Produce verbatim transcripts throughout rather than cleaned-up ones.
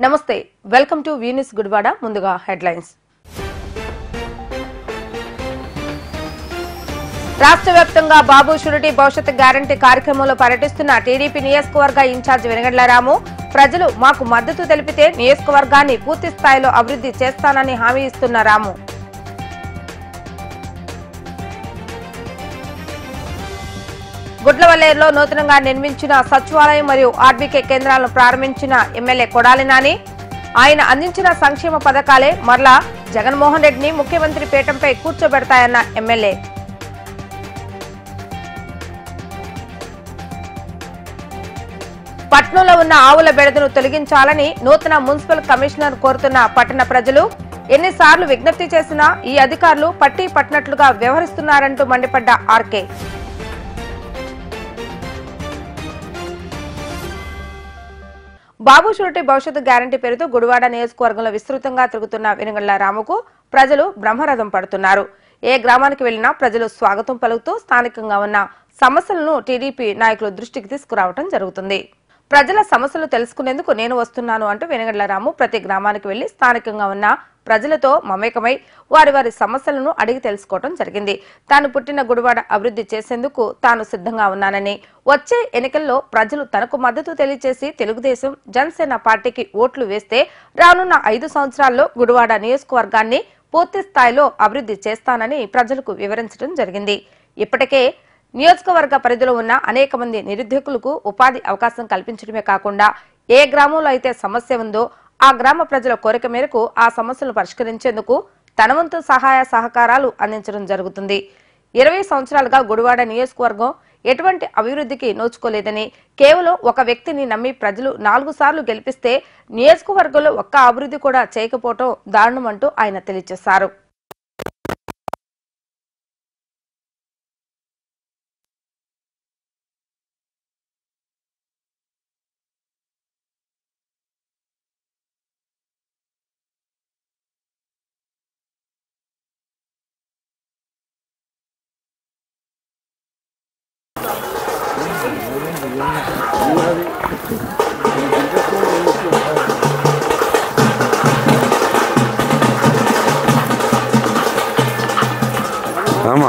నమస్తే welcome to V news Gudivada ముందుగా headlines రాష్ట్ర వ్యాప్తంగా బాబు షూరిటీ భవిష్యత్ గ్యారంటీ కార్యక్రమంలో పర్యటిస్తున్న టీడీపీ నియోజకవర్గ ఇన్ఛార్జ్ వెనగండ్ల రాము ప్రజలు మాకు మద్దతు తెలిపితే నియోజకవర్గాన్ని పూర్తి స్థాయిలో అభివృద్ధి చేస్తానని హామీ ఇస్తున్న రాము గుడ్లవల్లేరులో నూతనంగా నిర్మించిన సచివాలయం మరియు ఆర్బీకే కేంద్రాలను ప్రారంభించిన ఎమ్మెల్యే కొడాలి నాని ఆయన అందించిన సంక్షేమ పథకాలే మరలా జగన్మోహన్ రెడ్డిని ముఖ్యమంత్రి పీఠంపై కూర్చోబెడతాయన్న ఎమ్మెల్యే పట్నంలో ఉన్న ఆవుల బెడదను తొలగించాలని నూతన మున్సిపల్ కమిషనర్ కోరుతున్న పట్టణ ప్రజలు ఎన్నిసార్లు విజ్ఞప్తి చేసినా ఈ అధికారులు పట్టి పట్టినట్లుగా వ్యవహరిస్తున్నారంటూ మండిపడ్డ ఆర్కే బాబు షూరిటీ భవిష్యత్తు గ్యారంటీ పేరుతో గుడివాడ నియోజకవర్గంలో విస్తృతంగా తిరుగుతున్న వెనగండ్ల రాముకు ప్రజలు బ్రహ్మరథం పడుతున్నారు. ఏ గ్రామానికి వెళ్లినా ప్రజలు స్వాగతం పలుకుతూ స్థానికంగా ఉన్న సమస్యలను టీడీపీ నాయకుల దృష్టికి తీసుకురావడం జరుగుతుంది. ప్రజల సమస్యలు తెలుసుకునేందుకు నేను వస్తున్నాను అంటూ వెనగండ్ల రాము ప్రతి గ్రామానికి వెళ్లి స్థానికంగా ఉన్న ప్రజలతో మమేకమై వారి వారి సమస్యలను అడిగి తెలుసుకోవడం జరిగింది. తాను పుట్టిన గుడివాడ అభివృద్ధి చేసేందుకు తాను సిద్ధంగా ఉన్నానని, వచ్చే ఎన్నికల్లో ప్రజలు తనకు మద్దతు తెలియజేసి తెలుగుదేశం జనసేన పార్టీకి ఓట్లు వేస్తే రానున్న ఐదు సంవత్సరాల్లో గుడివాడ నియోజకవర్గాన్ని పూర్తి స్థాయిలో అభివృద్ధి చేస్తానని ప్రజలకు వివరించడం జరిగింది. ఇప్పటికే నియోజకవర్గ పరిధిలో ఉన్న అనేక మంది నిరుద్యోగులకు ఉపాధి అవకాశం కల్పించడమే కాకుండా ఏ గ్రామంలో అయితే సమస్య ఉందో ఆ గ్రామ ప్రజల కోరిక మేరకు ఆ సమస్యలను పరిష్కరించేందుకు తన వంతు సహాయ సహకారాలు అందించడం జరుగుతుంది. ఇరవై సంవత్సరాలుగా గుడివాడ నియోజకవర్గం ఎటువంటి అభివృద్ధికి నోచుకోలేదని, కేవలం ఒక వ్యక్తిని నమ్మి ప్రజలు నాలుగు సార్లు గెలిపిస్తే నియోజకవర్గంలో ఒక్క అభివృద్ధి కూడా చేయకపోవడం దారుణమంటూ ఆయన తెలియజేశారు. Ama.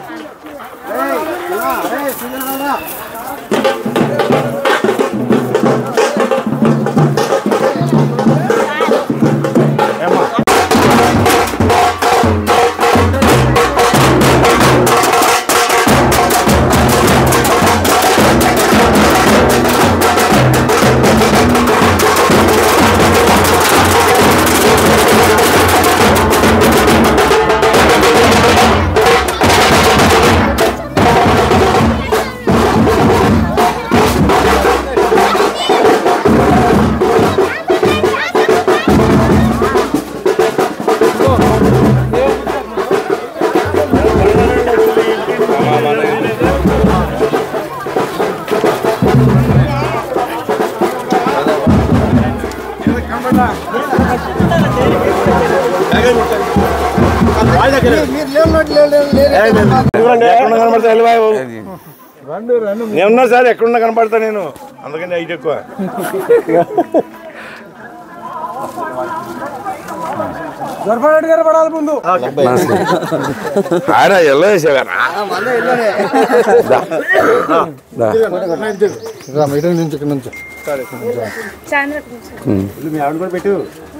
నేనున్నా సార్ ఎక్కడున్నా కనపడతా నేను, అందుకని హైట్ ఎక్కువ. పడాలి ముందు పెట్టు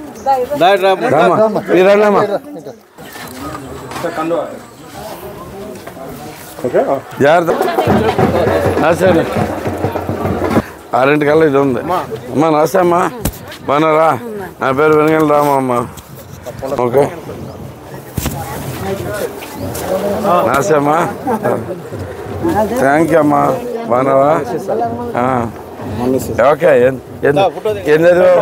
ఆరింటి కల్లా ఇది ఉంది అమ్మా. నమస్తే అమ్మా, బాగున్నారా? నా పేరు వెనగండ్ల రాము అమ్మా. ఓకే నమస్తే అమ్మా, థ్యాంక్ యూ అమ్మా. బాగున్నావా? ఓకే ఏం చదివా?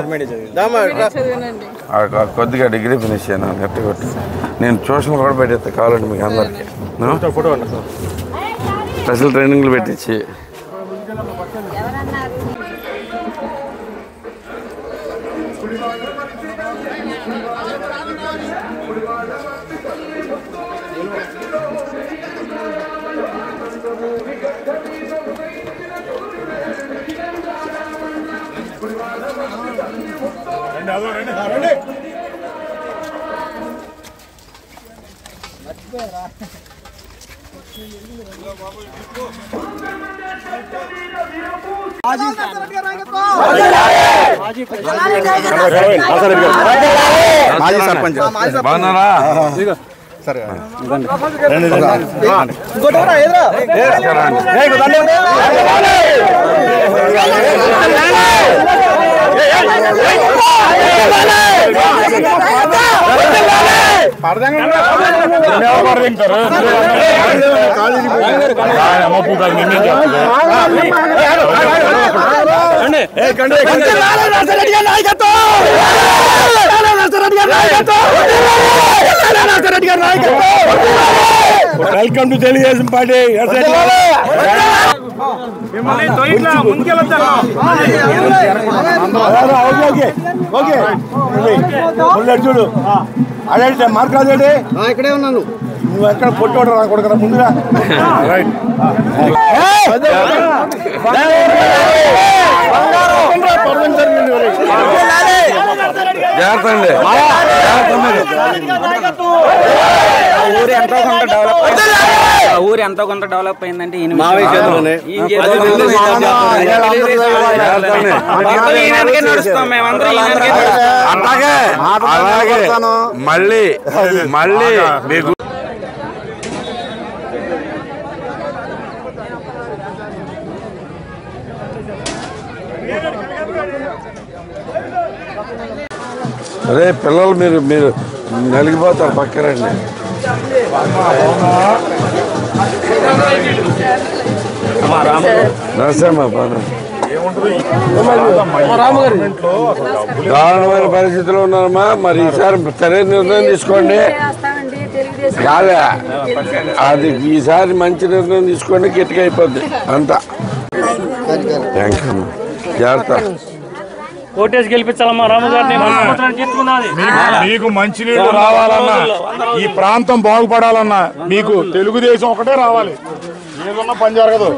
కొద్దిగా డిగ్రీ ఫినిష్ అయ్యాను గట్టి కొట్టి. నేను ట్యూషన్ కూడా పెట్టేస్తా కావాలంటే మీకు అందరికి. స్పెషల్ ట్రైనింగ్లు పెట్టించి మాజీ సర్పంచ్ బాగున్నారా? సరే వెల్కమ్ టు తెలుగుదేశం పార్టీ. చూడు అదే మార్క్ రాజేడి ఇక్కడే ఉన్నాను. నువ్వు ఎక్కడ పొట్టోడు రాకూడదు ముందుగా. రైట్ జాగ్రత్త ఊరు ఎంతో కొంత డెవలప్ ఊరు ఎంతో కొంత డెవలప్ అయిందంటే అలాగే అలాగే మళ్ళీ మళ్ళీ మీకు అరే పిల్లలు మీరు మీరు నలిగిపోతారు పక్కరండి. నమస్తే దారుణమైన పరిస్థితిలో ఉన్నారమ్మా. మరి ఈసారి సరైన నిర్ణయం తీసుకోండి. కాదా అది ఈసారి మంచి నిర్ణయం తీసుకోండి. గట్టిగా అయిపోద్ది అంతా. థ్యాంక్ యూ అమ్మా. జాగ్రత్త. ఓటేసి గెలిపించాలమ్మా రామగారిని. మీకు మంచినీళ్ళు రావాలన్నా, ఈ ప్రాంతం బాగుపడాలన్నా మీకు తెలుగుదేశం ఒకటే రావాలి. ఏదన్నా పని జరగదు.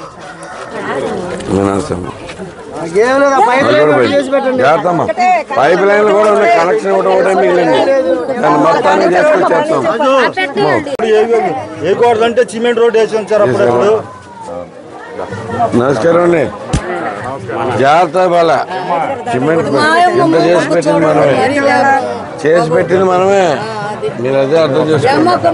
జాగ్రత్తమ్మా. పైప్ లైన్లు కూడా ఉన్నాయి. కనెక్షన్ ఇవ్వడం ఒకటే మిగిలింది. దాన్ని మొత్తాన్ని చేసుకొచ్చేస్తాం. వేయకూడదంటే సిమెంట్ రోడ్ వేసి ఉంచారు అప్పుడు. నమస్కారం అండి. జాగ్రత్త బాల. సిమెంట్ ఇంత చేసి పెట్టింది మనమే చేసి పెట్టింది మనమే మీరు అదే అర్థం చేసుకోండి.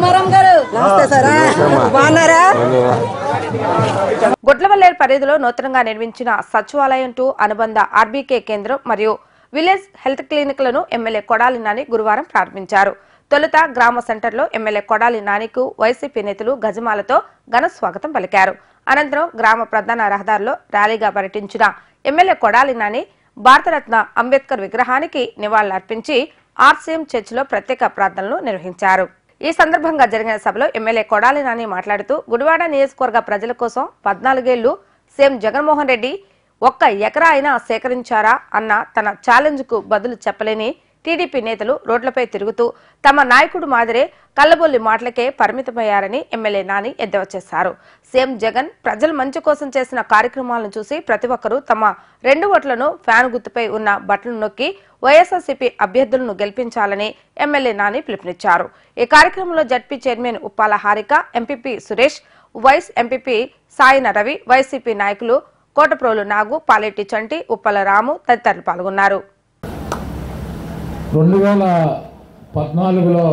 గుడ్లవల్లేరు పరిధిలో నూతనంగా నిర్మించిన సచివాలయం టూ అనుబంధ ఆర్బీకే కేంద్రం మరియు విలేజ్ హెల్త్ క్లినిక్లను ఎమ్మెల్యే కొడాలి నాని గురువారం ప్రారంభించారు. తొలుత గ్రామ సెంటర్లో ఎమ్మెల్యే కొడాలి నానికు వైసీపీ నేతలు గజమాలతో ఘన స్వాగతం పలికారు. అనంతరం గ్రామ ప్రధాన రహదారిలో ర్యాలీగా పర్యటించిన ఎమ్మెల్యే కొడాలి నాని భారతరత్న అంబేద్కర్ విగ్రహానికి నివాళులర్పించి ఆర్సీఎం చర్చిలో ప్రత్యేక ప్రార్థనలు నిర్వహించారు. ఈ సందర్భంగా జరిగిన సభలో ఎమ్మెల్యే కొడాలి నాని మాట్లాడుతూ గుడివాడ నియోజకవర్గ ప్రజల కోసం పద్నాలుగేళ్లు సీఎం జగన్మోహన్ రెడ్డి ఒక్క ఎకరా అయినా సేకరించారా అన్న తన ఛాలెంజ్ కు బదులు చెప్పలేని టీడీపీ నేతలు రోడ్లపై తిరుగుతూ తమ నాయకుడు మాదిరే కల్లబొల్లి మాటలకే పరిమితమయ్యారని ఎమ్మెల్యే నాని ఎద్దేవా చేశారు. సీఎం జగన్ ప్రజల మంచి కోసం చేసిన కార్యక్రమాలను చూసి ప్రతి ఒక్కరూ తమ రెండు ఓట్లను ఫ్యాన్ గుర్తుపై ఉన్న బటన్ నొక్కి వైఎస్ఆర్సీపీ అభ్యర్థులను గెలిపించాలని ఎమ్మెల్యే నాని పిలుపునిచ్చారు. ఈ కార్యక్రమంలో ZP chairman Uppala Harika, MPP Suresh, vice MPP Saina Ravi, YCP నాయకులు కోటప్రోలు నాగు, పాలెట్టి చంటి, ఉప్పల రాము తదితరులు పాల్గొన్నారు. రెండు వేల పద్నాలుగులో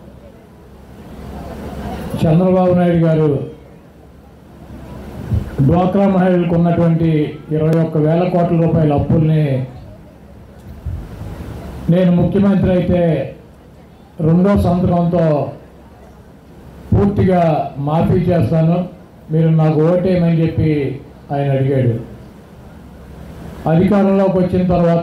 చంద్రబాబు నాయుడు గారు డ్వాక్రా మహిళలకు ఉన్నటువంటి ఇరవై ఒక్క వేల కోట్ల రూపాయల అప్పుల్ని నేను ముఖ్యమంత్రి అయితే రెండో సంతకంతో పూర్తిగా మాఫీ చేస్తాను, మీరు నాకు ఓటేయమని చెప్పి ఆయన అడిగాడు. అధికారంలోకి వచ్చిన తర్వాత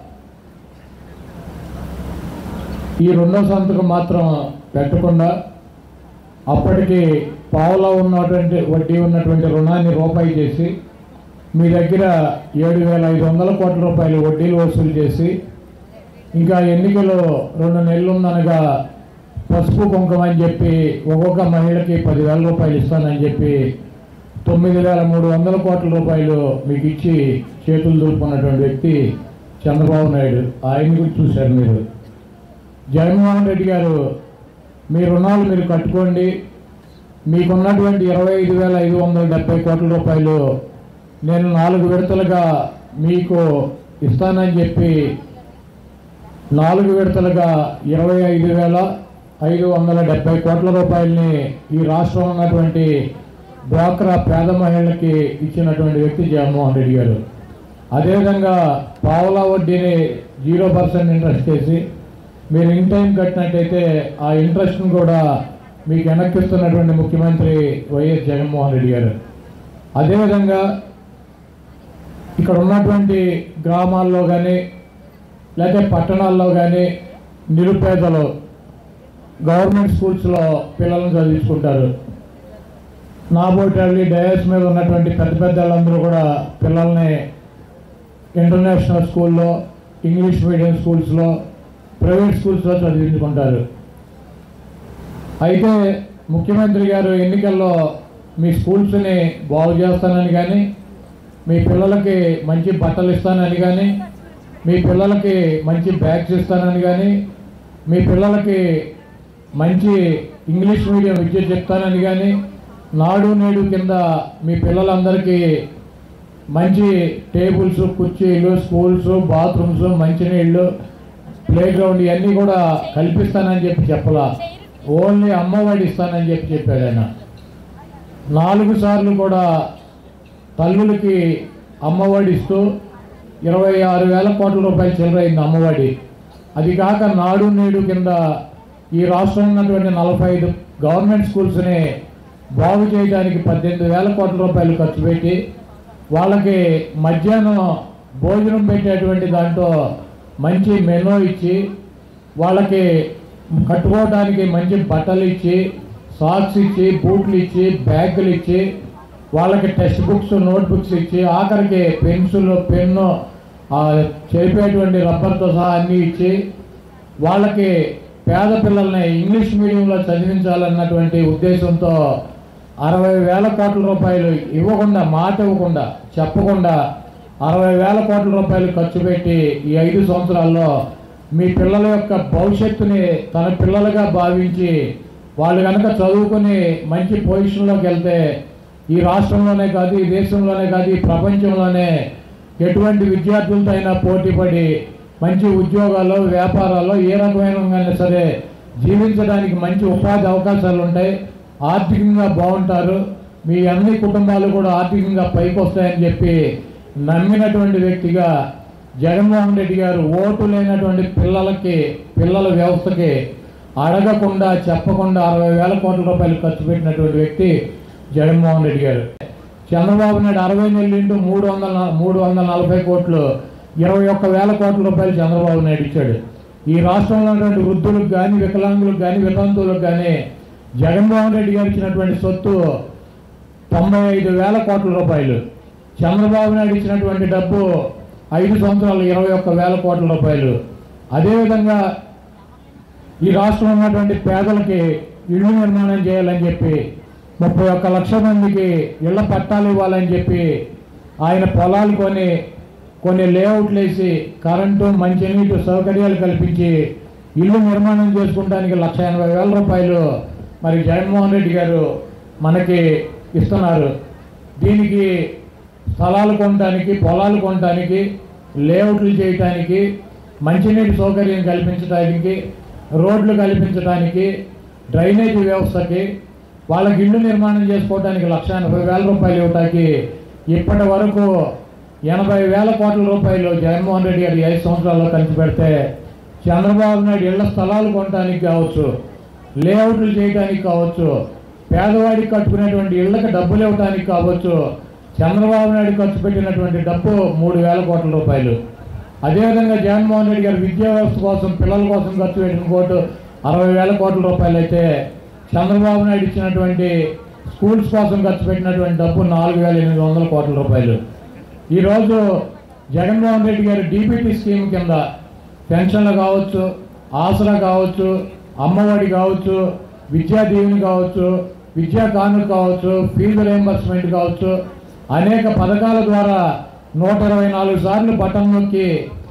ఈ రెండో సంతకం మాత్రం పెట్టకుండా అప్పటికి పావులో ఉన్నటువంటి వడ్డీ ఉన్నటువంటి రుణాన్ని రూపాయి చేసి మీ దగ్గర ఏడు వేల ఐదు వందల కోట్ల రూపాయలు వడ్డీలు వసూలు చేసి ఇంకా ఎన్నికలు రెండు నెలలు ఉందనగా పసుపు కుంకుమ అని చెప్పి ఒక్కొక్క మహిళకి పదివేల రూపాయలు ఇస్తానని చెప్పి తొమ్మిది వేల మూడు వందల కోట్ల రూపాయలు మీకు ఇచ్చి చేతులు దూపుకున్నటువంటి వ్యక్తి చంద్రబాబు నాయుడు, ఆయన గురించి చూశారు మీరు. జగన్మోహన్ రెడ్డి గారు మీ రుణాలు మీరు కట్టుకోండి, మీకున్నటువంటి ఇరవై ఐదు వేల ఐదు వందల డెబ్బై కోట్ల రూపాయలు నేను నాలుగు విడతలుగా మీకు ఇస్తానని చెప్పి నాలుగు విడతలుగా ఇరవై ఐదు వేల ఐదు వందల డెబ్బై కోట్ల రూపాయలని ఈ రాష్ట్రంలో ఉన్నటువంటి డ్వాక్రా పేద మహిళలకి ఇచ్చినటువంటి వ్యక్తి జగన్మోహన్ రెడ్డి గారు. అదేవిధంగా పావలా వడ్డీని జీరో పర్సెంట్ ఇంట్రెస్ట్ చేసి మీరు ఇన్ టైం కట్టినట్టయితే ఆ ఇంట్రెస్ట్ను కూడా మీకు వెనక్కిస్తున్నటువంటి ముఖ్యమంత్రి వైఎస్ జగన్మోహన్ రెడ్డి గారు. అదేవిధంగా ఇక్కడ ఉన్నటువంటి గ్రామాల్లో కానీ లేకపోతే పట్టణాల్లో కానీ నిరుపేదలు గవర్నమెంట్ స్కూల్స్లో పిల్లలను చదివించుకుంటారు. నాబోటి డయాస్ మీద ఉన్నటువంటి పెద్ద పెద్ద వాళ్ళందరూ కూడా పిల్లల్ని ఇంటర్నేషనల్ స్కూల్లో, ఇంగ్లీష్ మీడియం స్కూల్స్లో, ప్రైవేట్ స్కూల్స్లో చదివించుకుంటారు. అయితే ముఖ్యమంత్రి గారు ఎన్నికల్లో మీ స్కూల్స్ని బాగు చేస్తానని కానీ, మీ పిల్లలకి మంచి బట్టలు ఇస్తానని కానీ, మీ పిల్లలకి మంచి బ్యాగ్స్ ఇస్తానని కానీ, మీ పిల్లలకి మంచి ఇంగ్లీష్ మీడియం విద్య చెప్తానని కానీ, నాడు నేడు కింద మీ పిల్లలందరికీ మంచి టేబుల్స్, కుర్చీలు, స్కూల్స్, బాత్రూమ్స్, మంచినీళ్ళు, ప్లే గ్రౌండ్ ఇవన్నీ కూడా కల్పిస్తానని చెప్పి చెప్పలా, ఓన్లీ అమ్మఒడి ఇస్తానని చెప్పి చెప్పాడు ఆయన. నాలుగు సార్లు కూడా తల్లులకి అమ్మఒడి ఇస్తూ ఇరవై ఆరు వేల కోట్ల రూపాయలు చిల్లరైంది అమ్మఒడి. అది కాక నాడు నేడు కింద ఈ రాష్ట్రంలో ఉన్నటువంటి నలభై ఐదు గవర్నమెంట్ స్కూల్స్ని బాగు చేయడానికి పద్దెనిమిది వేల కోట్ల రూపాయలు ఖర్చు పెట్టి వాళ్ళకి మధ్యాహ్నం భోజనం పెట్టేటువంటి దాంట్లో మంచి మెనూ ఇచ్చి, వాళ్ళకి కట్టుకోవడానికి మంచి బట్టలు ఇచ్చి, సాక్స్ ఇచ్చి, బూట్లు ఇచ్చి, బ్యాగులు ఇచ్చి, వాళ్ళకి టెక్స్ట్ బుక్స్, నోట్ బుక్స్ ఇచ్చి, ఆఖరికి పెన్సిల్, పెన్ను, చేపేటువంటి రబ్బర్తో సహా అన్నీ ఇచ్చి వాళ్ళకి పేద పిల్లల్ని ఇంగ్లీష్ మీడియంలో చదివించాలన్నటువంటి ఉద్దేశంతో అరవై వేల కోట్ల రూపాయలు ఇవ్వకుండా, మాట ఇవ్వకుండా, చెప్పకుండా అరవై వేల కోట్ల రూపాయలు ఖర్చు పెట్టి ఈ ఐదు సంవత్సరాల్లో మీ పిల్లల యొక్క భవిష్యత్తుని తన పిల్లలుగా భావించి వాళ్ళు కనుక చదువుకుని మంచి పొజిషన్లోకి వెళ్తే ఈ రాష్ట్రంలోనే కాదు, ఈ దేశంలోనే కాదు, ఈ ప్రపంచంలోనే ఎటువంటి విద్యార్థులతో అయినా పోటీపడి మంచి ఉద్యోగాల్లో, వ్యాపారాల్లో ఏ రకమైన సరే జీవించడానికి మంచి ఉపాధి అవకాశాలు ఉంటాయి, ఆర్థికంగా బాగుంటారు, మీ అన్ని కుటుంబాలు కూడా ఆర్థికంగా పైకి వస్తాయని చెప్పి నమ్మినటువంటి వ్యక్తిగా జగన్మోహన్ రెడ్డి గారు ఓటు లేనటువంటి పిల్లలకి, పిల్లల వ్యవస్థకి అడగకుండా చెప్పకుండా అరవై వేల కోట్ల రూపాయలు ఖర్చు పెట్టినటువంటి వ్యక్తి జగన్మోహన్ రెడ్డి గారు. చంద్రబాబు నాయుడు అరవై నెలలు ఇంటూ మూడు వందల మూడు వందల నలభై కోట్లు ఇరవై ఒక్క వేల కోట్ల రూపాయలు చంద్రబాబు నాయుడు ఇచ్చాడు. ఈ రాష్ట్రంలో ఉన్నటువంటి వృద్ధులకు కానీ, వికలాంగులకు కానీ, వితంతువులకు కానీ జగన్మోహన్ రెడ్డి గారు ఇచ్చినటువంటి సొత్తు తొంభై ఐదు వేల కోట్ల రూపాయలు. చంద్రబాబు నాయుడు ఇచ్చినటువంటి డబ్బు ఐదు సంవత్సరాలు ఇరవై ఒక్క వేల కోట్ల రూపాయలు. అదేవిధంగా ఈ రాష్ట్రంలో ఉన్నటువంటి పేదలకి ఇళ్ళు నిర్మాణం చేయాలని చెప్పి ముప్పై ఒక్క లక్షల మందికి ఇళ్ల పట్టాలు ఇవ్వాలని చెప్పి ఆయన పొలాలు కొని కొన్ని లేఅవుట్లు వేసి కరెంటు, మంచినీటి సౌకర్యాలు కల్పించి ఇల్లు నిర్మాణం చేసుకోవడానికి లక్ష ఎనభై వేల రూపాయలు మరి జగన్మోహన్ రెడ్డి గారు మనకి ఇస్తున్నారు. దీనికి స్థలాలు కొనడానికి, పొలాలు కొనడానికి, లేఅవుట్లు చేయటానికి, మంచినీటి సౌకర్యం కల్పించడానికి, రోడ్లు కల్పించడానికి, డ్రైనేజీ వ్యవస్థకి, వాళ్ళకి ఇళ్ళు నిర్మాణం చేసుకోవడానికి లక్ష ఎనభై వేల రూపాయలు ఇవ్వటానికి ఇప్పటి వరకు ఎనభై వేల కోట్ల రూపాయలు జగన్మోహన్ రెడ్డి గారు ఐదు సంవత్సరాల్లో ఖర్చు పెడితే చంద్రబాబు నాయుడు ఇళ్ల స్థలాలు కొనడానికి కావచ్చు, లేఅవుట్లు చేయడానికి కావచ్చు, పేదవాడికి కట్టుకునేటువంటి ఇళ్లకు డబ్బులు ఇవ్వడానికి కావచ్చు, చంద్రబాబు నాయుడు ఖర్చు పెట్టినటువంటి డబ్బు మూడు వేల కోట్ల రూపాయలు. అదేవిధంగా జగన్మోహన్ రెడ్డి గారు విద్యా వ్యవస్థ కోసం, పిల్లల కోసం ఖర్చు పెట్టిన కోటు అరవై వేల కోట్ల రూపాయలు అయితే చంద్రబాబు నాయుడు ఇచ్చినటువంటి స్కూల్స్ కోసం ఖర్చు పెట్టినటువంటి డబ్బు నాలుగు వేల ఎనిమిది వందల కోట్ల రూపాయలు. ఈరోజు జగన్మోహన్ రెడ్డి గారు డీబీటీ స్కీమ్ కింద పెన్షన్లు కావచ్చు, ఆసరా కావచ్చు, అమ్మఒడి కావచ్చు, విద్యా దీవెన కావచ్చు, విద్యా కానుక కావచ్చు, ఫీజు రియంబర్స్మెంట్ కావచ్చు, అనేక పథకాల ద్వారా నూట ఇరవై నాలుగు సార్లు బటన్ నొక్కి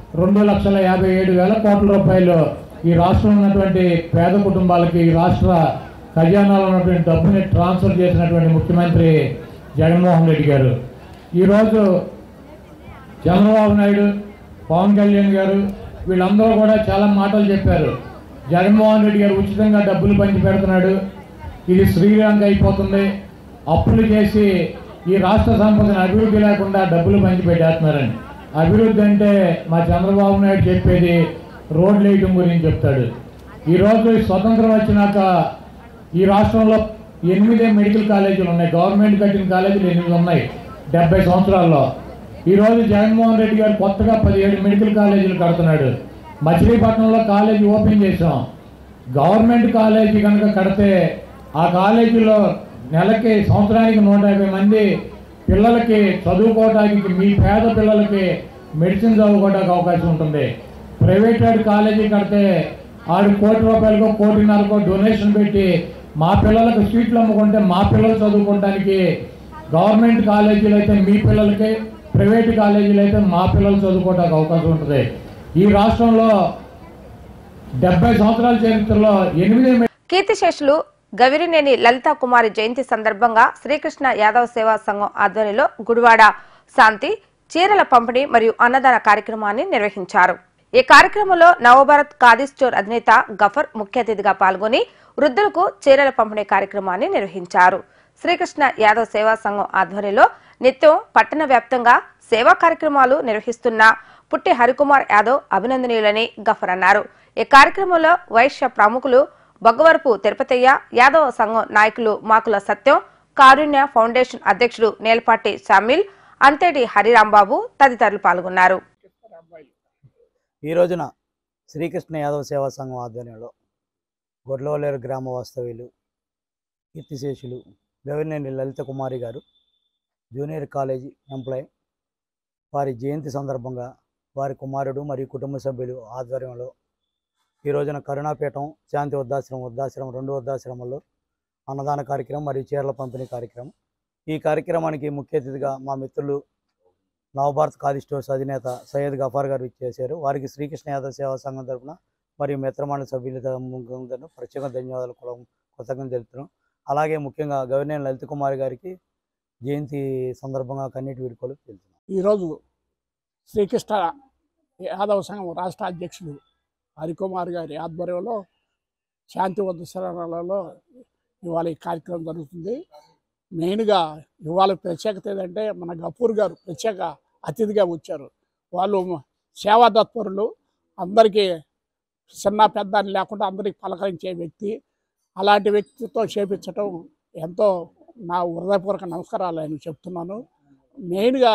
రెండు లక్షల యాభై ఏడు వేల కోట్ల రూపాయలు ఈ రాష్ట్రంలో ఉన్నటువంటి పేద కుటుంబాలకి ఈ రాష్ట్ర ఖజానాలో ఉన్నటువంటి డబ్బుని ట్రాన్స్ఫర్ చేసినటువంటి ముఖ్యమంత్రి జగన్మోహన్ రెడ్డి గారు. ఈరోజు చంద్రబాబు నాయుడు, పవన్ కళ్యాణ్ గారు వీళ్ళందరూ కూడా చాలా మాటలు చెప్పారు. జగన్మోహన్ రెడ్డి గారు ఉచితంగా డబ్బులు పంచి పెడుతున్నాడు, ఇది శ్రీలంక అయిపోతుంది, అప్పులు చేసి ఈ రాష్ట్ర సంపదను అభివృద్ధి లేకుండా డబ్బులు పంచి పెట్టేస్తున్నారని. అభివృద్ధి అంటే మా చంద్రబాబు నాయుడు చెప్పేది రోడ్లు వేయటం గురించి చెప్తాడు. ఈరోజు స్వతంత్రం వచ్చినాక ఈ రాష్ట్రంలో ఎనిమిదే మెడికల్ కాలేజీలు ఉన్నాయి. గవర్నమెంట్ కట్టిన కాలేజీలు ఎనిమిది ఉన్నాయి డెబ్బై సంవత్సరాల్లో. ఈరోజు జగన్మోహన్ రెడ్డి గారు కొత్తగా పదిహేడు మెడికల్ కాలేజీలు కడుతున్నాడు. మచిలీపట్నంలో కాలేజీ ఓపెన్ చేసాం. గవర్నమెంట్ కాలేజీ కనుక కడితే ఆ కాలేజీలో నెలకి సంవత్సరానికి నూట యాభై మంది పిల్లలకి చదువుకోవడానికి, మీ పేద పిల్లలకి మెడిసిన్ చదువుకోవడానికి అవకాశం ఉంటుంది. ప్రైవేట్ కాలేజీ కడితే ఆడు కోటి రూపాయలకో కోటిన్నరకో డొనేషన్ పెట్టి మా పిల్లలకు సీట్లు అమ్ముకుంటే మా పిల్లలు చదువుకోవడానికి, గవర్నమెంట్ కాలేజీలు అయితే మీ పిల్లలకి, ప్రైవేట్ కాలేజీలు అయితే మా పిల్లలు చదువుకోవడానికి అవకాశం ఉంటుంది. ఈ రాష్ట్రంలో డెబ్బై సంవత్సరాల చరిత్రలో ఎనిమిది కీర్తిశేషులు గవిరినేని లలితా కుమారి జయంతి సందర్భంగా శ్రీకృష్ణ యాదవ్ సేవా సంఘం ఆధ్వర్యంలో గుడివాడ శాంతి చీరల పంపిణీ మరియు అన్నదాన కార్యక్రమాన్ని నిర్వహించారు. ఈ కార్యక్రమంలో నవభారత్ ఖాదీ స్టోర్ అధినేత గఫర్ ముఖ్య అతిథిగా పాల్గొని వృద్ధులకు చీరల పంపిణీ కార్యక్రమాన్ని నిర్వహించారు. శ్రీకృష్ణ యాదవ్ సేవా సంఘం ఆధ్వర్యంలో నిత్యం పట్టణ వ్యాప్తంగా సేవా కార్యక్రమాలు నిర్వహిస్తున్న పుట్టి హరికుమార్ యాదవ్ అభినందనీయులని గఫర్ అన్నారు. ఈ కార్యక్రమంలో వైశ్య ప్రముఖులు బొగ్గవరపు తిరుపతయ్య, యాదవ సంఘం నాయకులు మాకుల సత్యం, కారుణ్య ఫౌండేషన్ అధ్యక్షుడు నేలపాటి షామిల్, అంతేటి హరిరాంబాబు తదితరులు పాల్గొన్నారు. ఈ రోజున శ్రీకృష్ణ యాదవ్ సేవా సంఘం ఆధ్వర్యంలో గొడ్లవల్లేరు గ్రామ వాస్తవ్యులు కీర్తిశేషులు గవిరినేని లలిత కుమారి గారు జూనియర్ కాలేజీ ఎంప్లాయ్ వారి జయంతి సందర్భంగా వారి కుమారుడు మరియు కుటుంబ సభ్యులు ఆధ్వర్యంలో ఈ రోజున కరుణాపీఠం శాంతి వృద్ధాశ్రమం వృద్ధాశ్రమం రెండు వృద్ధాశ్రమంలో అన్నదాన కార్యక్రమం మరియు చీరల పంపిణీ కార్యక్రమం. ఈ కార్యక్రమానికి ముఖ్య అతిథిగా మా మిత్రులు నవభారత్ ఖాదీ స్టోర్స్ అధినేత సయ్యద్ గఫార్ గారు ఇచ్చేశారు. వారికి శ్రీకృష్ణ యాదవ్ సేవా సంఘం తరఫున మరియు మిత్రమండలి సభ్యులు ప్రత్యేక ధన్యవాదాలు కూడా కృతజ్ఞతలు తెలుపుతున్నాం. అలాగే ముఖ్యంగా గవిరినేని లలిత కుమారి గారికి జయంతి సందర్భంగా కన్నీటి వీడుకోలు తెలుపుతున్నాం. ఈరోజు శ్రీకృష్ణ యాదవ సంఘం రాష్ట్ర అధ్యక్షుడు హరికుమార్ గారి ఆధ్వర్యంలో శాంతి వృద్ధాశ్రమాలలో ఇవాళ ఈ కార్యక్రమం జరుగుతుంది. మెయిన్గా ఇవాళ ప్రత్యేకత ఏంటంటే మన గఫూర్ గారు ప్రత్యేక అతిథిగా వచ్చారు. వాళ్ళు సేవా తత్పరులు, అందరికీ చిన్న పెద్ద అని లేకుండా అందరికీ పలకరించే వ్యక్తి. అలాంటి వ్యక్తితో చేపించడం ఎంతో నా హృదయపూర్వక నమస్కారాలు ఆయన చెప్తున్నాను. మెయిన్గా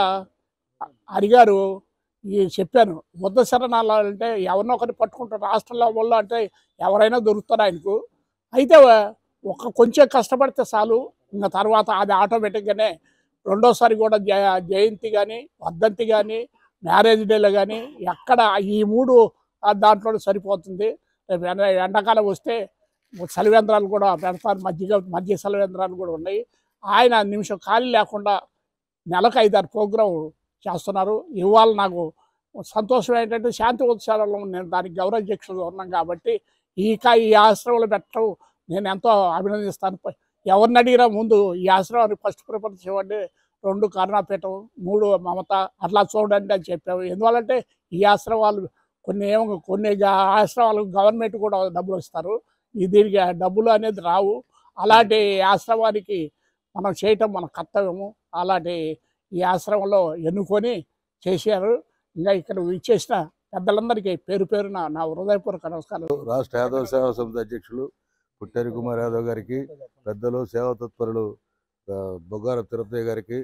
హరిగారు ఈ చెప్పాను వృద్ధ శరణాలు అంటే ఎవరినో ఒకరిని పట్టుకుంటారు రాష్ట్రంలో వాళ్ళు అంటే ఎవరైనా దొరుకుతారు ఆయనకు. అయితే ఒక కొంచెం కష్టపడితే చాలు, ఇంకా తర్వాత అది ఆటోమేటిక్గానే రెండోసారి కూడా జ జయంతి కానీ వర్ధంతి కానీ మ్యారేజ్ డేలో కానీ ఎక్కడ ఈ మూడు దాంట్లో సరిపోతుంది. ఎండాకాలం వస్తే సలివేంద్రాలు కూడా పెడతారు, మధ్య మధ్య సలివేంద్రాలు కూడా ఉన్నాయి. ఆయన నిమిషం ఖాళీ లేకుండా నెలకు ఐదారు ప్రోగ్రాం చేస్తున్నారు. ఇవాళ నాకు సంతోషం ఏంటంటే శాంతి ఉత్సవాలలో నేను దానికి గౌరవాధ్యక్షులుగా ఉన్నాం కాబట్టి ఈ కా ఈ ఆశ్రమంలో పెట్టడం నేను ఎంతో అభినందిస్తాను. ఎవరిని అడిగినా ముందు ఈ ఆశ్రమాన్ని ఫస్ట్ ప్రిఫరెన్స్ ఇవ్వండి, రెండు కరుణాపీఠం, మూడు మమత అట్లా చూడండి అని చెప్పాము. ఎందువల్లంటే ఈ ఆశ్రమాలు కొన్ని ఏమో కొన్ని ఆశ్రమాలకు గవర్నమెంట్ కూడా డబ్బులు ఇస్తారు, ఈ దీనికి డబ్బులు అనేది రావు. అలాంటి ఆశ్రమానికి మనం చేయటం మన కర్తవ్యము. అలాంటి ఈ ఆశ్రమంలో ఎన్నుకొని చేశారు. ఇంకా ఇక్కడ ఇచ్చేసిన పెద్దలందరికీ పేరు పేరున నా హృదయపూర్వక నమస్కారాలు. రాష్ట్ర యాదవ్ సేవా సమితి అధ్యక్షులు పుట్టేరి కుమార్ యాదవ్ గారికి, పెద్దలు సేవా తత్పరులు బొగ్గార తిరుపతి గారికి,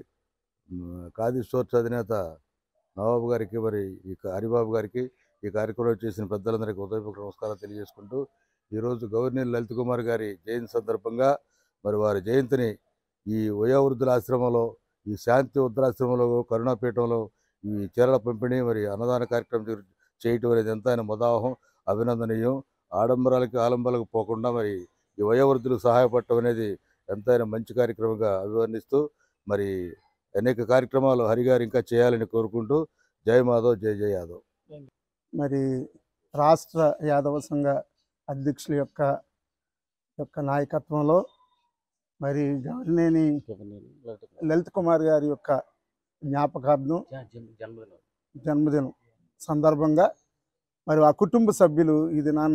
ఖాదీ స్టోర్స్ అధినేత నవాబు గారికి, మరి ఈ హరిబాబు గారికి, ఈ కార్యక్రమం చేసిన పెద్దలందరికీ హృదయపూర్వక నమస్కారాలు తెలియజేసుకుంటూ ఈరోజు గవర్నర్ లలిత కుమార్ గారి జయంతి సందర్భంగా మరి వారి జయంతిని ఈ వయోవృద్ధుల ఆశ్రమంలో, ఈ శాంతి వృద్ధాశ్రమంలో, కరుణాపీఠంలో ఈ చీరల పంపిణీ మరి అన్నదాన కార్యక్రమం చేయటం అనేది ఎంతైనా ముదావహం, అభినందనీయం. ఆడంబరాలకి ఆలంబరాలకు పోకుండా మరి ఈ వయోవృద్ధులకు సహాయపడటం అనేది ఎంతైనా మంచి కార్యక్రమంగా అభివర్ణిస్తూ మరి అనేక కార్యక్రమాలు హరిగారు ఇంకా చేయాలని కోరుకుంటూ జై మాధవ్, జై జై యాదవ్. మరి రాష్ట్ర యాదవ సంఘ అధ్యక్షుల యొక్క యొక్క నాయకత్వంలో మరి గవర్నేని లలిత్ కుమార్ గారి యొక్క జ్ఞాపకార్థం జన్మదినం సందర్భంగా మరి ఆ కుటుంబ సభ్యులు ఈ దినాన్న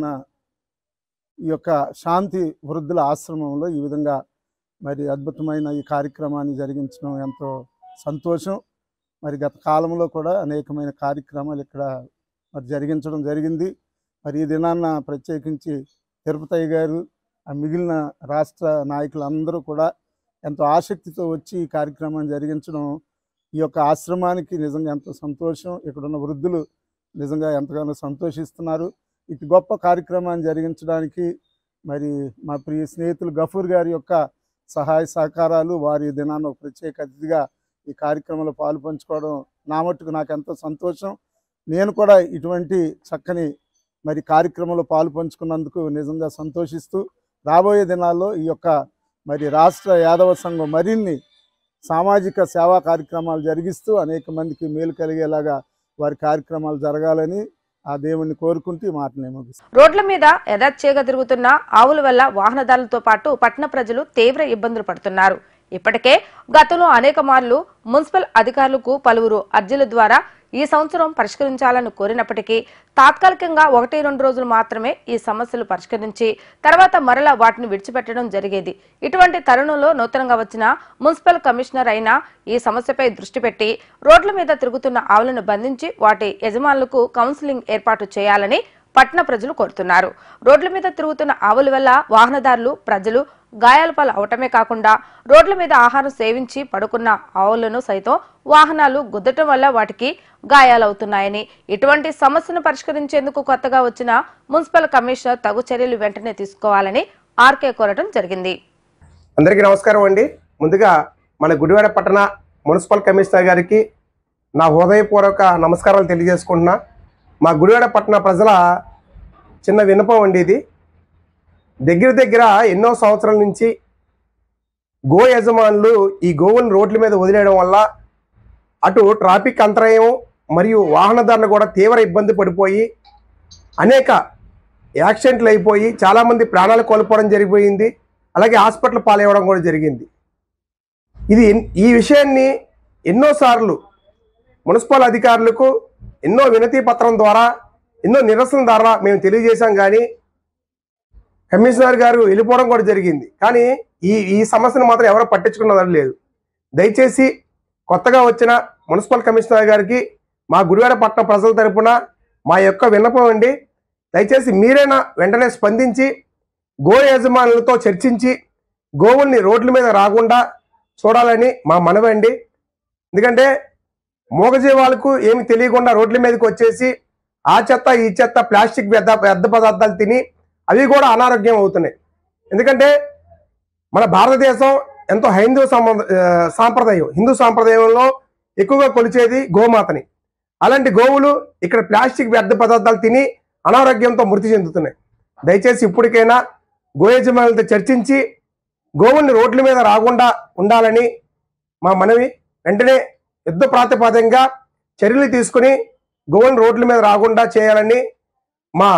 ఈ యొక్క శాంతి వృద్ధుల ఆశ్రమంలో ఈ విధంగా మరి అద్భుతమైన ఈ కార్యక్రమాన్ని జరిగించడం ఎంతో సంతోషం. మరి గత కాలంలో కూడా అనేకమైన కార్యక్రమాలు ఇక్కడ మరి జరిగించడం జరిగింది. మరి ఈ దినాన్న ప్రత్యేకించి తిరుపతయ్య గారు ఆ మిగిలిన రాష్ట్ర నాయకులందరూ కూడా ఎంతో ఆసక్తితో వచ్చి ఈ కార్యక్రమాన్ని జరిగించడం ఈ యొక్క ఆశ్రమానికి నిజంగా ఎంతో సంతోషం. ఇక్కడున్న వృద్ధులు నిజంగా ఎంతగానో సంతోషిస్తున్నారు. ఇటు గొప్ప కార్యక్రమాన్ని జరిగించడానికి మరి మా ప్రియ స్నేహితులు గఫూర్ గారి యొక్క సహాయ సహకారాలు, వారి దినాన్ని ఒక ప్రత్యేక అతిథిగా ఈ కార్యక్రమంలో పాలు పంచుకోవడం నా మట్టుకు నాకు ఎంతో సంతోషం. నేను కూడా ఇటువంటి చక్కని మరి కార్యక్రమంలో పాలు పంచుకున్నందుకు నిజంగా సంతోషిస్తూ రాబోయే దినాల్లో ఈ యొక్క మరి రాష్ట్ర యాదవ సంఘం మరిన్ని సామాజిక సేవా కార్యక్రమాలు జరిగిస్తూ అనేక మందికి మేలు కలిగేలాగా వారి కార్యక్రమాలు జరగాలని ఆ దేవుణ్ణి కోరుకుంటూ ఈ మాటలు ముగిస్తాను. రోడ్ల మీద యథాచ్ఛగా తిరుగుతున్న ఆవుల వల్ల వాహనదారులతో పాటు పట్టణ ప్రజలు తీవ్ర ఇబ్బందులు పడుతున్నారు. ఇప్పటికే గతంలో అనేక మార్లు మున్సిపల్ అధికారులకు పలువురు అర్జీల ద్వారా ఈ సంవత్సరం పరిష్కరించాలని కోరినప్పటికీ తాత్కాలికంగా ఒకటి రెండు రోజులు మాత్రమే ఈ సమస్యలు పరిష్కరించి తర్వాత మరలా వాటిని విడిచిపెట్టడం జరిగేది. ఇటువంటి తరుణంలో నూతనంగా వచ్చిన మున్సిపల్ కమిషనర్ అయిన ఈ సమస్యపై దృష్టి పెట్టి రోడ్ల మీద తిరుగుతున్న ఆవులను బంధించి వాటి యజమానులకు కౌన్సిలింగ్ ఏర్పాటు చేయాలని పట్టణ ప్రజలు కోరుతున్నారు. రోడ్ల మీద తిరుగుతున్న ఆవుల వల్ల వాహనదారులు ప్రజలు గాయాల పాలు అవటమే కాకుండా రోడ్ల మీద ఆహారం సేవించి పడుకున్న ఆవులను సైతం వాహనాలు గుద్దటం వల్ల వాటికి గాయాలవుతున్నాయని, ఇటువంటి సమస్యను పరిష్కరించేందుకు కొత్తగా వచ్చిన మున్సిపల్ కమిషనర్ తగు చర్యలు వెంటనే తీసుకోవాలని ఆర్కే కోరటం జరిగింది. అందరికీ నమస్కారం అండి. ముందుగా మన గుడివాడ పట్టణ మున్సిపల్ కమిషనర్ గారికి నా హృదయపూర్వక నమస్కారాలు తెలియజేసుకుంటున్నా. మా గుడివాడ పట్టణ ప్రజల చిన్న విన్నపం అండి ఇది. దగ్గర దగ్గర ఎన్నో సంవత్సరాల నుంచి గో యజమానులు ఈ గోవులను రోడ్ల మీద వదిలేయడం వల్ల అటు ట్రాఫిక్ అంతరాయం మరియు వాహనదారులు కూడా తీవ్ర ఇబ్బంది పడిపోయి అనేక యాక్సిడెంట్లు అయిపోయి చాలామంది ప్రాణాలు కోల్పోవడం జరిగిపోయింది. అలాగే హాస్పిటల్ పాలవ్వడం కూడా జరిగింది. ఇది ఈ విషయాన్ని ఎన్నోసార్లు మున్సిపల్ అధికారులకు ఎన్నో వినతి పత్రం ద్వారా ఎన్నో నిరసన ద్వారా మేము తెలియజేశాం. కానీ కమిషనర్ గారు వెళ్ళిపోవడం కూడా జరిగింది. కానీ ఈ ఈ సమస్యను మాత్రం ఎవరో పట్టించుకున్నదని లేదు. దయచేసి కొత్తగా వచ్చిన మున్సిపల్ కమిషనర్ గారికి మా గుడివాడ పట్టణ ప్రజల తరపున మా యొక్క విన్నపం అండి. దయచేసి మీరైనా వెంటనే స్పందించి గో యజమానులతో చర్చించి గోవుల్ని రోడ్ల మీద రాకుండా చూడాలని మా మనవి అండి. ఎందుకంటే మూగజీవాలకు ఏమి తెలియకుండా రోడ్ల మీదకి వచ్చేసి ఆ చెత్త ఈ చెత్త ప్లాస్టిక్ వ్యర్థ వ్యర్థ పదార్థాలు తిని అవి కూడా అనారోగ్యం అవుతున్నాయి. ఎందుకంటే మన భారతదేశం ఎంతో హైందవ సాంప్రదాయం హిందూ సాంప్రదాయంలో ఎక్కువగా కొలిచేది గోమాతని. అలాంటి గోవులు ఇక్కడ ప్లాస్టిక్ వ్యర్థ పదార్థాలు తిని అనారోగ్యంతో మృతి చెందుతున్నాయి. దయచేసి ఇప్పటికైనా గో యజమానులతో చర్చించి గోవుల్ని రోడ్ల మీద రాకుండా ఉండాలని మా మనవి. వెంటనే యుద్ధ ప్రాతిపదికగా చర్యలు తీసుకుని గోవుల్ని రోడ్ల మీద రాకుండా చేయాలని మా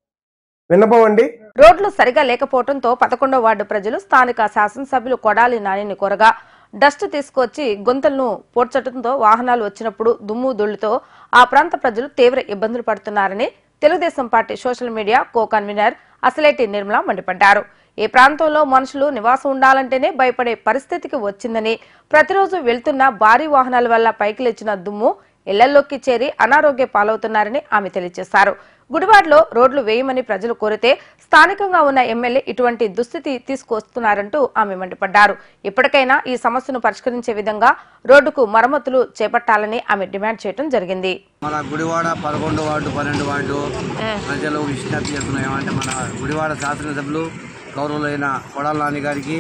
విన్నపం అండి. రోడ్లు సరిగా లేకపోవడంతో పదకొండో వార్డు ప్రజలు స్థానిక శాసనసభ్యులు కొడాలి నానిని కోరగా డస్ట్ తీసుకొచ్చి గొంతులను పోడ్చడంతో వాహనాలు వచ్చినప్పుడు దుమ్ము ధూళితో ఆ ప్రాంత ప్రజలు తీవ్ర ఇబ్బందులు పడుతున్నారని Telugu Desam party social media co convenor అసలేటి నిర్మల మండిపడ్డారు. ఈ ప్రాంతంలో మనుషులు నివాసం ఉండాలంటేనే భయపడే పరిస్థితికి వచ్చిందని, ప్రతిరోజు వెళ్తున్న భారీ వాహనాల వల్ల పైకి లేచిన దుమ్ము ఇళ్లలోకి చేరి అనారోగ్య పాలవుతున్నారని ఆమె తెలియజేశారు. గుడివాడలో రోడ్లు వేయమని ప్రజలు కోరితే స్థానికంగా ఉన్న ఎమ్మెల్యే ఇటువంటి దుస్థితి తీసుకొస్తున్నారంటూ ఆమె మండిపడ్డారు. ఇప్పటికైనా ఈ సమస్యను పరిష్కరించే విధంగా రోడ్డుకు మరమ్మతులు చేపట్టాలని ఆమె డిమాండ్ చేయడం జరిగింది. మన గుడివాడ పదకొండు వార్డు పన్నెండు వార్డు ప్రజలు విజ్ఞప్తి చేస్తున్నాం. ఏమంటే మన గుడివాడ శాసనసభ్యులు గౌరవులైన కొడాల నాని గారికి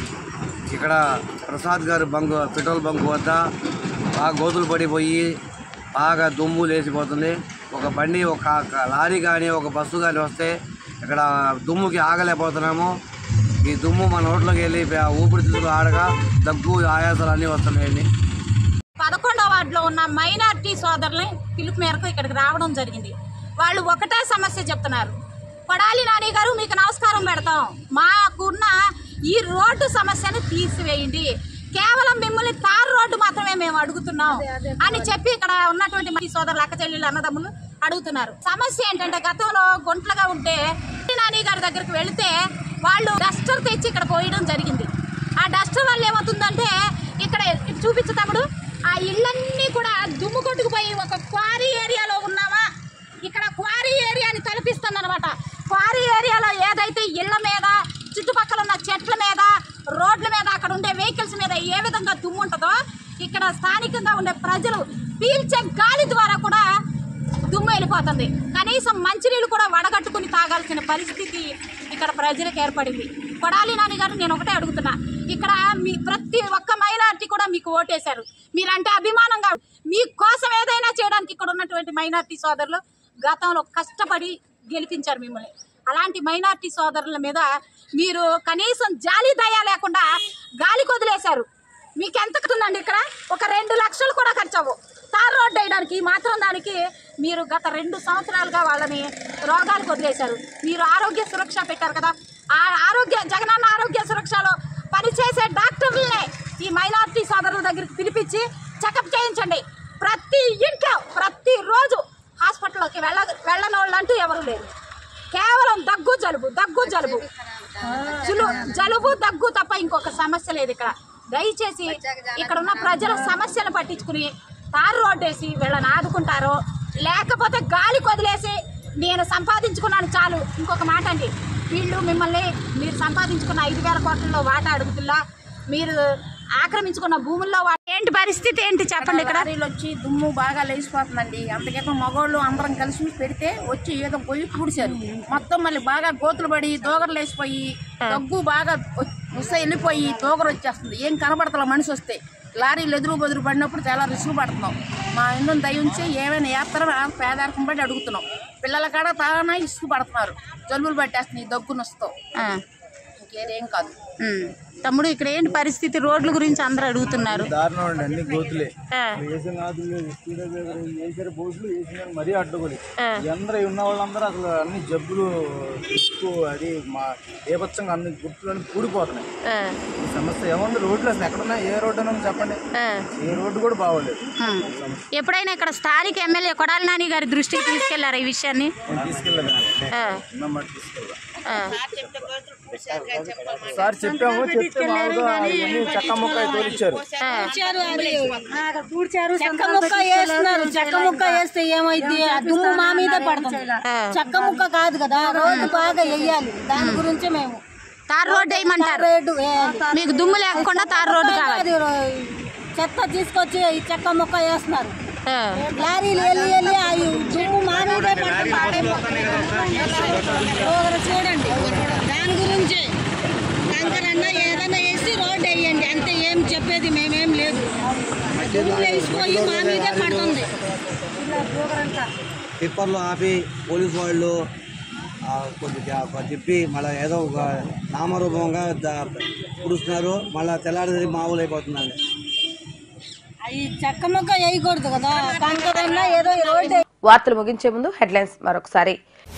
ఇక్కడ ప్రసాద్ గారు బంకు పెట్రోల్ బంకు వద్ద బాగా గోతులు పడిపోయి బాగా దుమ్ము లేచిపోతుంది. ఒక బండి ఒక లారీ కానీ ఒక బస్సు కానీ వస్తే ఇక్కడ దుమ్ముకి ఆగలేకపోతున్నాము. ఈ దుమ్ము మన నోట్లోకి వెళ్ళి ఊపిరితిత్తులు ఆడగా దగ్గు ఆయాసాలు అన్నీ వస్తున్నాయండి. పదకొండవ వార్డులో ఉన్న మైనార్టీ సోదరులని పిలుపు మేరకు ఇక్కడికి రావడం జరిగింది. వాళ్ళు ఒకటే సమస్య చెప్తున్నారు. కొడాలి నాని గారు మీకు నమస్కారం పెడతాం, మాకున్న ఈ రోడ్డు సమస్యను తీసివేయండి, కేవలం మిమ్మల్ని తార్ రోడ్డు మాత్రమే మేము అడుగుతున్నాం అని చెప్పి ఇక్కడ ఉన్నటువంటి మంచి సోదరులు అక్క చెల్లెళ్ళు అన్నదమ్ములు అడుగుతున్నారు. సమస్య ఏంటంటే గతంలో గుంట్లుగా ఉంటే నాని గారి దగ్గరికి వెళితే వాళ్ళు డస్టర్ తెచ్చి ఇక్కడ పోయడం జరిగింది. ఆ డస్టర్ వల్ల ఏమవుతుందంటే ఇక్కడ చూపించేటప్పుడు ఆ ఇళ్ళన్నీ కూడా దుమ్ము కొట్టుకుపోయి ఒక క్వారీ ఏరియాలో ఉన్నామా, ఇక్కడ క్వారీ ఏరియాని తలపిస్తుంది అనమాట. క్వారీ ఏరియాలో ఏదైతే ఇళ్ల మీద చుట్టుపక్కల ఉన్న చెట్ల మీద రోడ్ల మీద అక్కడ ఉండే వెహికల్స్ మీద ఏ విధంగా దుమ్ము ఉంటుందో ఇక్కడ స్థానికంగా ఉండే ప్రజలు పీల్చే గాలి ద్వారా కూడా దుమ్ము వెళ్ళిపోతుంది. కనీసం మంచినీళ్ళు కూడా వడగట్టుకుని తాగాల్సిన పరిస్థితి ఇక్కడ ప్రజలకు ఏర్పడింది. కొడాలి నాని గారు నేను ఒకటే అడుగుతున్నా, ఇక్కడ మీ ప్రతి ఒక్క మైనార్టీ కూడా మీకు ఓటేశారు, మీరంటే అభిమానంగా మీకోసం ఏదైనా చేయడానికి ఇక్కడ ఉన్నటువంటి మైనార్టీ సోదరులు గతంలో కష్టపడి గెలిపించారు మిమ్మల్ని. అలాంటి మైనార్టీ సోదరుల మీద మీరు కనీసం జాలి దయ లేకుండా గాలి కొదిలేశారు. మీకు ఎంత ఉందండి? ఇక్కడ ఒక రెండు లక్షలు కూడా ఖర్చు అవ్వవు తార్ రోడ్డు వేయడానికి. మాత్రం దానికి మీరు గత రెండు సంవత్సరాలుగా వాళ్ళని రోగాలకు వదిలేశారు. మీరు ఆరోగ్య సురక్ష పెట్టారు కదా, ఆ ఆరోగ్య జగనన్న ఆరోగ్య సురక్షలో పనిచేసే డాక్టర్లనే ఈ మైనార్టీ సోదరుల దగ్గరికి పిలిపించి చెకప్ చేయించండి. ప్రతి ఇంట్లో ప్రతిరోజు హాస్పిటల్లోకి వెళ్ళ వెళ్ళని వాళ్ళు అంటూ ఎవరు లేరు. కేవలం దగ్గు జలుబు దగ్గు జలుబు జలుబు దగ్గు తప్ప ఇంకొక సమస్య లేదు ఇక్కడ. దయచేసి ఇక్కడ ఉన్న ప్రజల సమస్యలు పట్టించుకుని తారు రోడ్డేసి వీళ్ళని ఆదుకుంటారో, లేకపోతే గాలి కొదిలేసి నేను సంపాదించుకున్నాను చాలు. ఇంకొక మాట అండి, వీళ్ళు మిమ్మల్ని మీరు సంపాదించుకున్న ఐదు వేల కోట్లలో వాటా అడుగుతున్నా, మీరు ఆక్రమించుకున్న భూముల్లో ఏంటి పరిస్థితి ఏంటి చెప్పండి. ఇక్కడ వచ్చి దుమ్ము బాగా లేచిపోతుందండి. అంతకేతం మగవాళ్ళు అందరం కలిసి పెడితే వచ్చి ఏదో పోయి పూడిచారు మొత్తం. మళ్ళీ బాగా గోతులు పడి దోగరు లేచిపోయి దగ్గు బాగా ఉస్స వెళ్ళిపోయి దోగరు వచ్చేస్తుంది. ఏం కనబడతల మనిషి వస్తే లారీలు ఎదురు బదురు పడినప్పుడు చాలా రిస్క్ పడుతున్నాం. మా ఇందుని దయ ఉంచి ఏమైనా ఏస్తారో పేదరికం బట్టి అడుగుతున్నాం. పిల్లల కాడ తాగానే ఇసుకు పడుతున్నారు, జలుబులు పట్టేస్తున్నాయి దగ్గు నొస్తాం, ఇంకేం కాదు. తమ్ముడు ఇక్కడ ఏంటి పరిస్థితి? రోడ్ల గురించి అందరూ అడుగుతున్నారు. దారుణం అండి, అన్ని గోతులే బోట్లు వేసిన మరీ అడ్డుకోలేదు. అందరూ ఉన్న వాళ్ళందరూ అసలు అన్ని జబ్బులు ఎక్కువ అది మా ఏపచ్చంగా అన్ని గుర్తులు కూడిపోతున్నాయి. ఈ సమస్య ఏముంది? రోడ్లు అసలు ఎక్కడున్నా ఏ రోడ్డు అని చెప్పండి, ఏ రోడ్డు కూడా బాగోలేదు. ఎప్పుడైనా ఇక్కడ స్థానిక ఎమ్మెల్యే కొడాలి నాని గారి దృష్టికి తీసుకెళ్లారా ఈ విషయాన్ని? తీసుకెళ్ళాలి, తీసుకెళ్ళా సార్ చెప్పాము. చెప్తే మామూలుగా చెక్క ముక్క తోలిచ్చారు. చెక్క ముక్క వేస్తున్నారు. చెక్క ముక్క వేస్తే ఏమైంది? దుమ్ము మా మీదే పడుతుంది. చెక్క ముక్క కాదు కదా, రోడ్డు బాగా వేయాలి. దాని గురించి మేము తార్ రోడ్డు వేయమంటారు. మీకు దుమ్ము లేకుండా తార్ రోడ్డు కావాలి. చెత్త తీసుకొచ్చి ఈ చెక్క ముక్క వేస్తున్నారు. లారీలు వెళ్ళి వెళ్ళి అవి దుమ్ము మా మీదే పడుతుంది. చూడండి, దాని గురించి కంకరన్నా ఏదన్నా వేసి రోడ్డు వేయండి అంతే. ఏం చెప్పేది మేమేం లేదు. దుమ్ము వేసిపోయి మా మీదే పడుతుంది. టిప్పర్లు ఆపి పోలీసు వాళ్ళు కొద్దిగా చెప్పి మళ్ళీ ఏదో ఒక నామరూపంగా పుడుస్తున్నారు. మళ్ళీ తెల్లారి మామూలు అయిపోతున్నారు. ఈ చెక్క ముక్క వేయకూడదు కదా, కంకరన్నా ఏదో రోడ్డు. వార్తలు ముగించే ముందు హెడ్లైన్స్ మరొకసారి.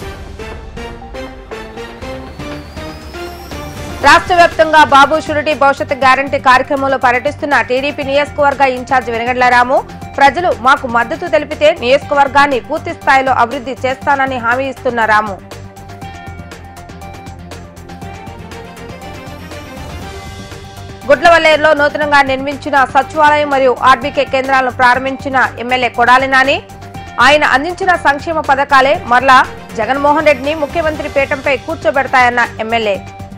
రాష్ట్ర వ్యాప్తంగా బాబు షూరిటీ భవిష్యత్ గ్యారంటీ కార్యక్రమంలో పర్యటిస్తున్న టీడీపీ నియోజకవర్గ ఇన్ఛార్జ్ వెనగండ్ల రాము ప్రజలు మాకు మద్దతు తెలిపితే నియోజకవర్గాన్ని పూర్తి స్థాయిలో అభివృద్ధి చేస్తానని హామీ ఇస్తున్న రాము. గుడ్లవల్లేరులో నూతనంగా నిర్మించిన సచివాలయం మరియు ఆర్బీకే కేంద్రాలను ప్రారంభించిన ఎమ్మెల్యే కొడాలి నాని ఆయన అందించిన సంక్షేమ పథకాలే మరలా జగన్మోహన్ రెడ్డిని ముఖ్యమంత్రి పీఠంపై కూర్చోబెడతాయన్న ఎమ్మెల్యే.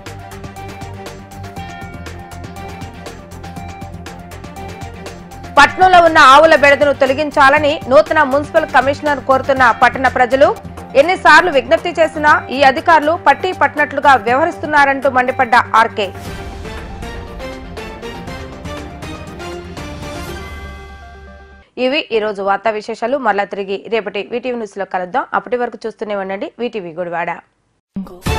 పట్నంలో ఉన్న ఆవుల బెడదను తొలగించాలని నూతన మున్సిపల్ కమిషనర్ కోరుతున్న పట్టణ ప్రజలు. ఎన్నిసార్లు విజ్ఞప్తి చేసినా ఈ అధికారులు పట్టి పట్టినట్లుగా వ్యవహరిస్తున్నారంటూ మండిపడ్డ ఆర్కే. ఇవి ఈ రోజు వార్తా విశేషాలు. మరలా తిరిగి రేపటి వీటీవీ న్యూస్ లో కలుద్దాం. అప్పటి వరకు చూస్తూనే ఉండండి వీటీవీ గుడివాడ.